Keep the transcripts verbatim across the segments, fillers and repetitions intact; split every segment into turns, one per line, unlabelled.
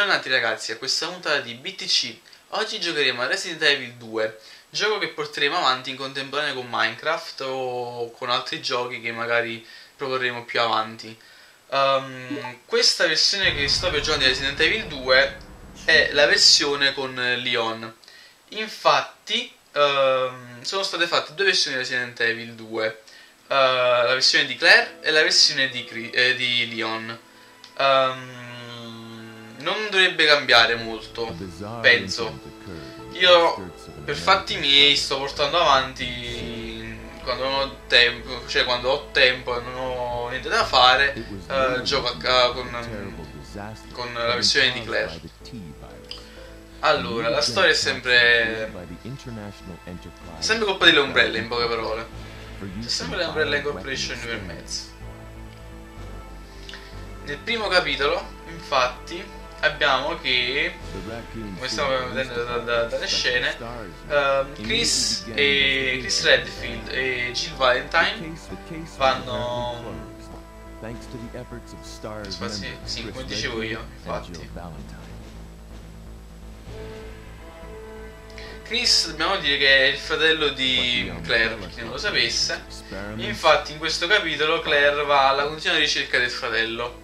Bentornati ragazzi a questa puntata di B T C. Oggi giocheremo a Resident Evil due, gioco che porteremo avanti in contemporanea con Minecraft o con altri giochi che magari proporremo più avanti. um, Questa versione che sto per giocando di Resident Evil due è la versione con Leon. Infatti um, sono state fatte due versioni di Resident Evil due, uh, la versione di Claire e la versione di, eh, di Leon. um, Non dovrebbe cambiare molto, penso. Io per fatti miei sto portando avanti quando non ho tempo, cioè quando ho tempo e non ho niente da fare, uh, gioco a, con, con la versione di Claire. Allora, la storia è sempre sempre colpa delle Umbrella, in poche parole. C'è sempre l'Umbrella Incorporation per mezzo. Nel primo capitolo, infatti, abbiamo che, come stiamo vedendo da, da, dalle scene, uh, Chris e Chris Redfield e Jill Valentine vanno spazi, sì, come dicevo io, infatti. Chris dobbiamo dire che è il fratello di Claire, per chi non lo sapesse. Infatti in questo capitolo Claire va alla continua ricerca del fratello.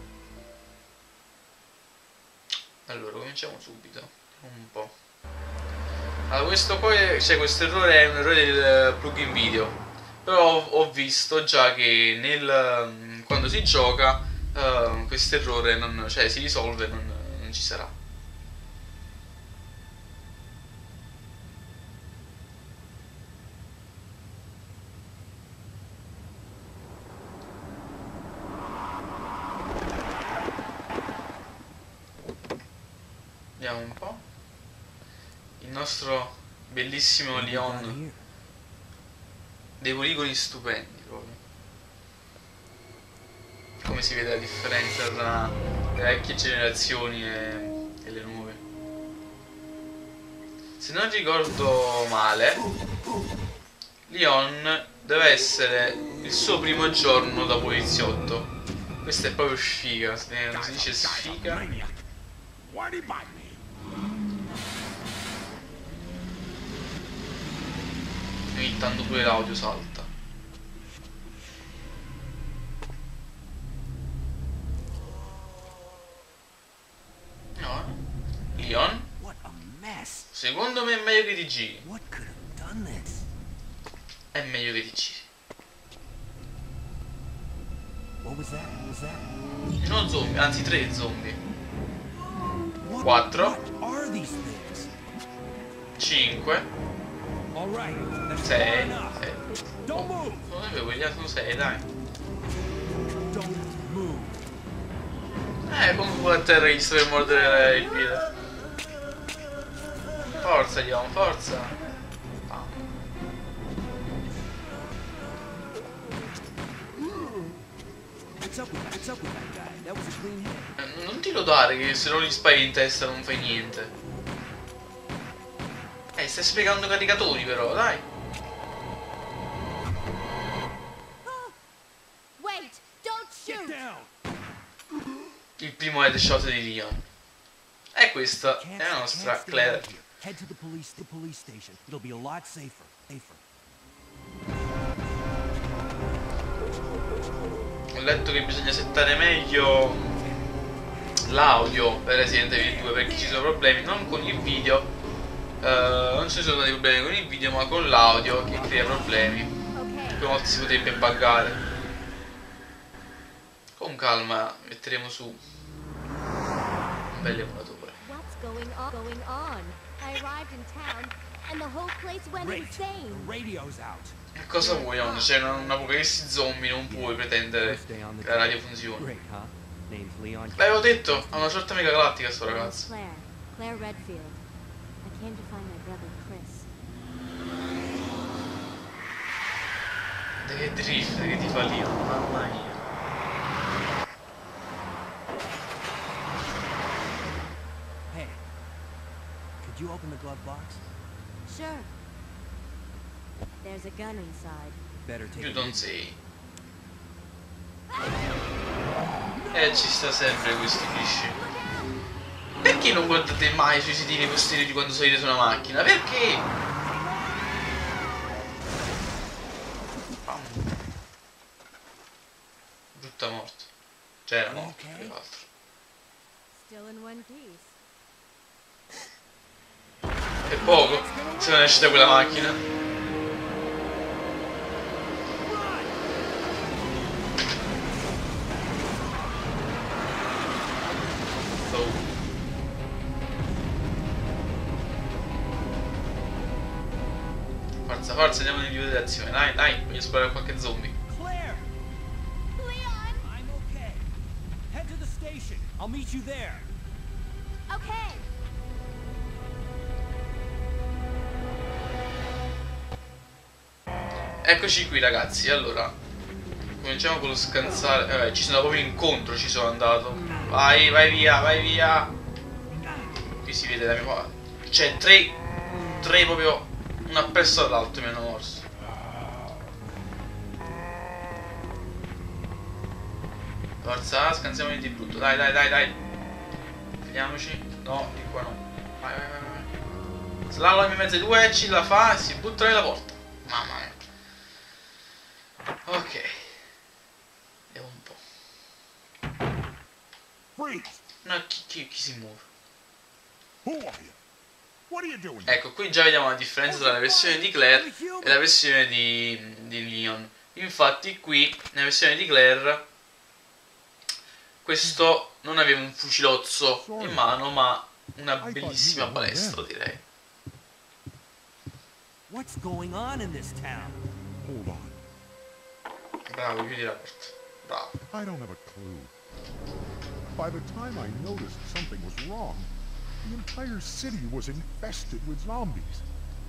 Allora, cominciamo subito. Un po'. Allora, questo poi, cioè, questo errore è un errore del plugin video. Però ho, ho visto già che nel quando si gioca uh, questo errore non, cioè, si risolve, non, non ci sarà. Vediamo un po'. Il nostro bellissimo Leon, dei poligoni stupendi proprio. Come si vede la differenza tra le vecchie generazioni e, e le nuove. Se non ricordo male, Leon deve essere il suo primo giorno da poliziotto. Questa è proprio sfiga, non si dice sfiga. Ogni tanto pure l'audio salta. No, Leon? Secondo me è meglio che ti giri. È meglio che ti giri. Non zombie, anzi tre zombie. Quattro. Cinque. sei, sette. Oh, non sapevo, quelli altri sono sei, dai. Eh, come può a terra gli sto per mordere il piede. Forza, Leon, forza. Ah. Eh, non ti lodare che se non gli spari in testa non fai niente. Eh, stai spiegando caricatori però, dai. Il primo headshot di Leon. E questa è la nostra Claire. Ho letto che bisogna settare meglio l'audio per Resident Evil due perché ci sono problemi non con il video. Uh, non ci sono stati problemi con il video ma con l'audio che crea problemi. Alcune volte si potrebbe buggare. Con calma metteremo su un bel emulatore. E cosa vuoi? Non c'è un'apocalissi zombie, non puoi pretendere che la radio funzioni. L'avevo detto, ha una sorta mega galattica sto ragazzo.
Claire Redfield. I came to find my brother Chris.
Che drift che ti fa lì, mamma mia.
Hey, could you open the glove box?
Sure. There's a gun inside.
Better take
You
it.
don't say. Eh, ci sta sempre questo cliché. Perché non guardate mai sui sedili posteriori quando salite su una macchina? Perché? Pam. Brutta morte. Cioè era morto, più che altro.
Still in one piece.
È poco se non esce da quella macchina. Forza, forza, andiamo nel video dell'azione. Dai, dai, voglio sparare a qualche zombie.
Claire!
Leon!
I'm okay. Head to the station. I'll meet you there.
Okay.
Eccoci qui ragazzi, allora cominciamo con lo scansare. Eh, ci sono proprio incontro, ci sono andato. Vai, vai via, vai via. Qui si vede la mia qua. C'è tre. Tre proprio. Uno appresso all'altro mi hanno morso. Forza, scansiamoli di brutto. Dai, dai, dai, dai. Vediamoci. No, di qua no. Vai, vai, vai, vai. Slalom in mezzo ai due, ce la fa e si butta nella porta. Mamma mia. Ok. Vediamo un po'.
Freeze!
No, chi, chi, chi si muove?
Who are you? What are you doing?
Ecco, qui già vediamo la differenza tra la versione di Claire e la versione di, di Leon. Infatti qui, nella versione di Claire, questo non aveva un fucilozzo in mano, ma una bellissima balestra, direi.
What's going on in this town?
Hold on.
Bravo, chiudi la porta. Bravo.
I don't have a clue. By the time I noticed something was wrong, the entire city was infested with zombies.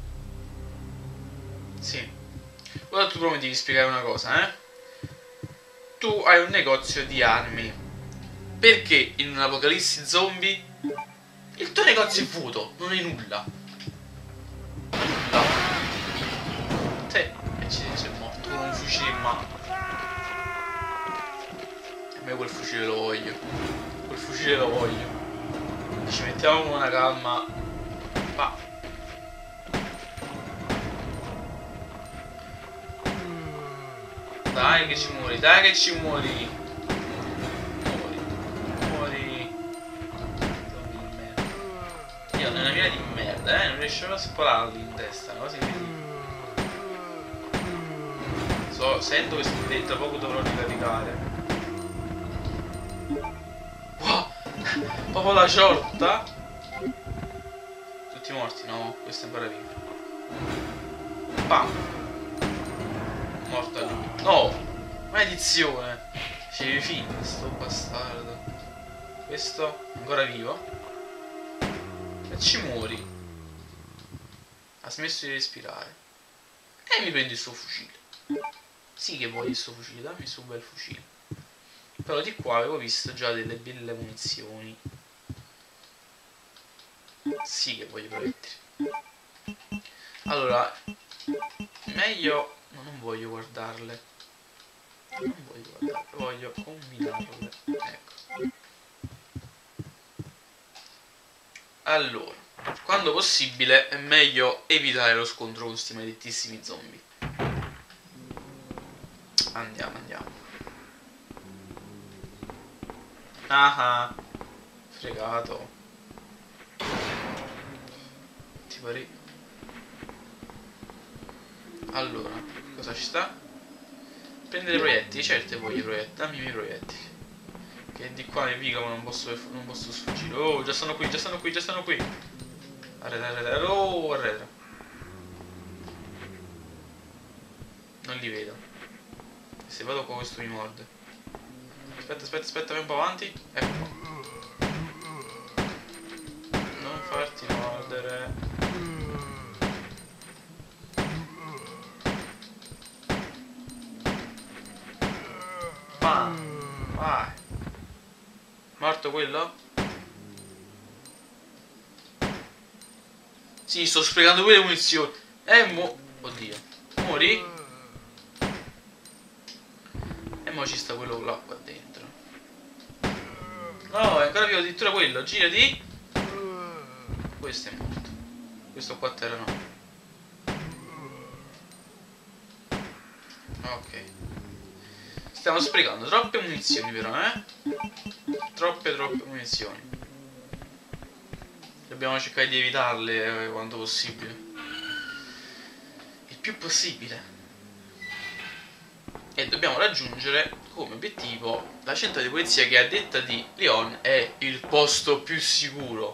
Sì. Ora tu però mi devi spiegare una cosa, eh? Tu hai un negozio di armi. Perché in un'apocalissi zombie il tuo negozio è vuoto, non hai nulla? Nulla. Te, e ci sei morto con un fucile in mano. A me quel fucile lo voglio. Quel fucile lo voglio. Ci mettiamo con una calma. Pa. Dai che ci muori, dai che ci muori. Muori. Muori. Zombie di merda. Io nella mia di merda, eh, non riesco a spararli in testa, no? So, sento che sto tra poco dovrò ricaricare. Proprio la sciorta. Tutti morti? No, questo è ancora vivo. Pam. Morta lui. No! Maledizione! C'è fine sto bastardo. Questo ancora vivo. E ci muori. Ha smesso di respirare. E mi prendi il suo fucile. Sì che voglio il suo fucile, dammi il suo bel fucile. Però di qua avevo visto già delle belle munizioni. Sì che voglio proiettili. Allora, meglio... No, non voglio guardarle. Non voglio guardarle, voglio combinarle. Ecco. Allora, quando possibile è meglio evitare lo scontro con questi maledettissimi zombie. Andiamo, andiamo. Ah, fregato. Ti pare. Allora, cosa ci sta? Prendere proiettili, certo voglio i proiettili, dammi i miei proiettili. Che di qua mi picano, non posso, non posso sfuggire. Oh, già stanno qui, già stanno qui, già stanno qui. Arreda, arreda, oh, arreda. Non li vedo. Se vado qua questo mi morde. Aspetta, aspetta, aspetta, vai un po' avanti. Ecco qua. Non farti mordere. Bam. Vai. Morto quello? Sì, sto sprecando pure le munizioni. Eh, mo... Oddio. Muori? E mo ci sta quello là qua dentro. No, è ancora vivo addirittura quello. Girati. questo è morto. Questo qua a terra no. Ok. Stiamo sprecando troppe munizioni però, eh? Troppe, troppe munizioni. Dobbiamo cercare di evitarle eh, quanto possibile. Il più possibile. E dobbiamo raggiungere come obiettivo la centrale di polizia che a detta di Leon è il posto più sicuro.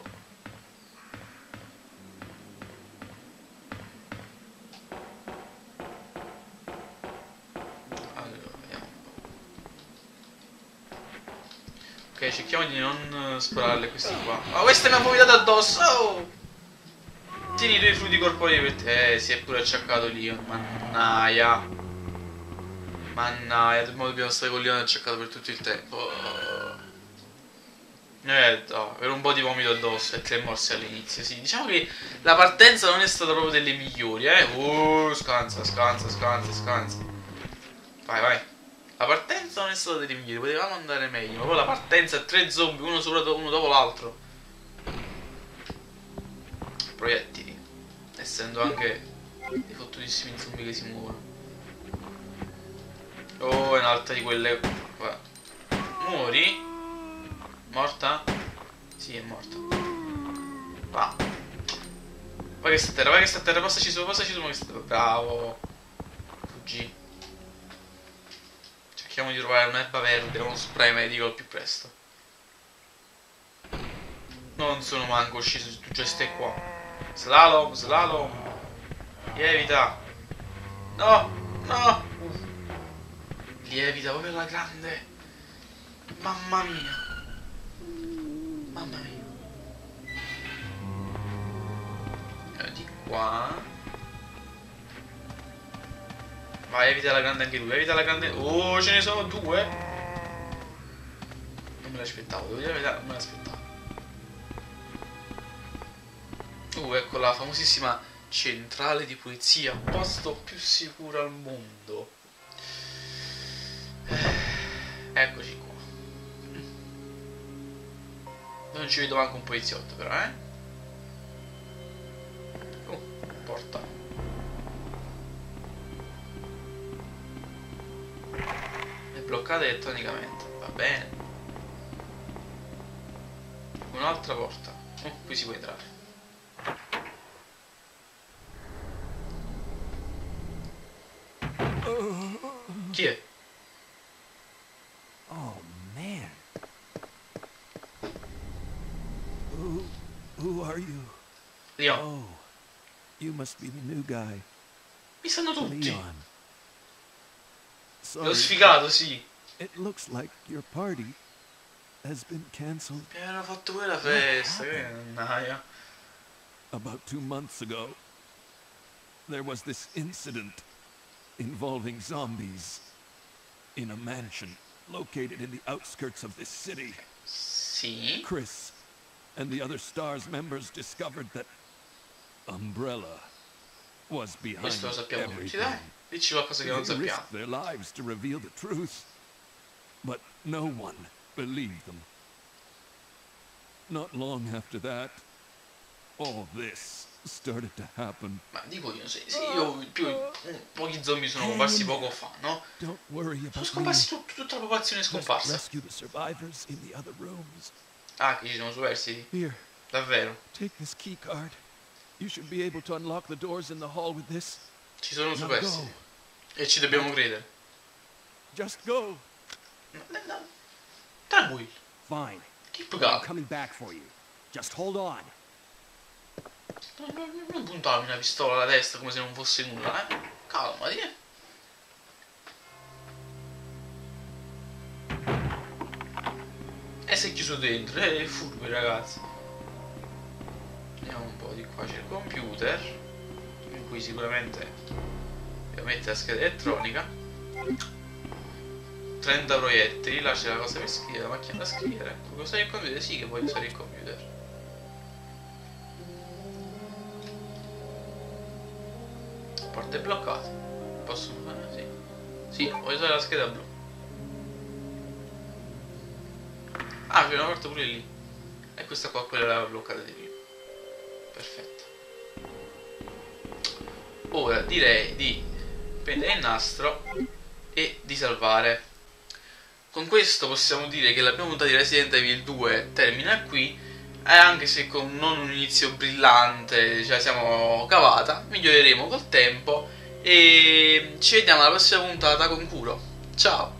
Allora, vediamo un po'. Ok, cerchiamo di non spararle questi qua. Ma queste mi ha vomitato addosso! Oh! Tieni i tuoi frutti corporei per te. Eh, si è pure acciaccato Leon. Mannaia. Mannaia, dobbiamo stare con Leon acciaccato per tutto il tempo. Eh, no, per un po' di vomito addosso e tre morsi all'inizio. Sì, diciamo che la partenza non è stata proprio delle migliori, eh. Uh, scansa, scansa, scansa, scansa. Vai, vai. La partenza non è stata delle migliori, potevamo andare meglio. Ma poi la partenza, tre zombie, uno sopra uno dopo l'altro. Proiettili. Essendo anche dei fottutissimi zombie che si muovono. Oh, è un'altra di quelle. Guarda. Muori? Morta? Sì, è morta. Va. Vai che sta a terra, vai che sta a terra, passaci su, passaci su, ma che sta a terra. Bravo. Fuggi. Cerchiamo di trovare un'erba verde, uno spray medico al più presto. Non sono manco sceso, tu già stai qua. Slalom, slalom. Lievita. No, no. Lievita proprio alla grande. Mamma mia. Mamma mia. E di qua. Vai, evita la grande anche lui. Evita la grande. Oh, ce ne sono due. Non me l'aspettavo, devo dire la verità, non me l'aspettavo. Uh, ecco la famosissima centrale di polizia, posto più sicuro al mondo. Eccoci qua. Non ci vedo manco un poliziotto però, eh. Oh, porta. È bloccata elettronicamente, va bene. Un'altra porta. Oh, qui si può entrare. Chi è?
Oh, man. Who, who are you?
Leon.
Oh, you must be the new guy.
Mi sanno tutti.
Leon.
L'ho
Sorry,
sfigato, sì.
it looks like your party has been cancelled.
Mi hanno fatto pure la festa, che naia.
About two months ago, there was this incident involving zombies in a mansion located in the outskirts of this city.
Sì.
Chris and the other STARS members discovered that Umbrella was behind
Questo lo sappiamo tutti,
everything.
dai. Dici qualcosa che non
They
sappiamo.
risked their lives to reveal the truth, but no one believed them. Not long after that, all this started to happen.
Ma dico io, se, se io più mm, pochi zombie sono comparsi poco fa, no?
Don't worry
Sono
about me.
scomparsi tut- tutta la popolazione è
Just
scomparsa.
rescue the survivors in the other rooms.
Ah, che ci siamo superstiti?
Here,
Davvero?
take this key card. You should be able to unlock the doors in the hall with this.
Ci sono
Now
superstiti.
go.
E ci dobbiamo credere.
Just go.
No, no, no. Tranquillo.
Fine.
Keep
I'm
calm.
coming back for you. Just hold on.
Non, non, non puntarmi una pistola alla testa come se non fosse nulla, eh. Calmati, eh. E si è chiuso dentro, eh, furbi ragazzi. Vediamo un po', di qua c'è il computer, in cui sicuramente devo mettere la scheda elettronica. trenta proiettili, là c'è la cosa per scrivere, la macchina da scrivere. Vuoi usare il computer? Sì che voglio usare il computer. Porte bloccate. Posso fare? Sì. Sì, voglio usare la scheda blu. Ah, c'è una porta pure lì. E questa qua quella l'aveva bloccata di prima. perfetto. Ora direi di prendere il nastro e di salvare. Con questo possiamo dire che la prima puntata di Resident Evil due termina qui, e anche se con non un inizio brillante, cioè siamo cavata, miglioreremo col tempo e ci vediamo alla prossima puntata con curo. Ciao!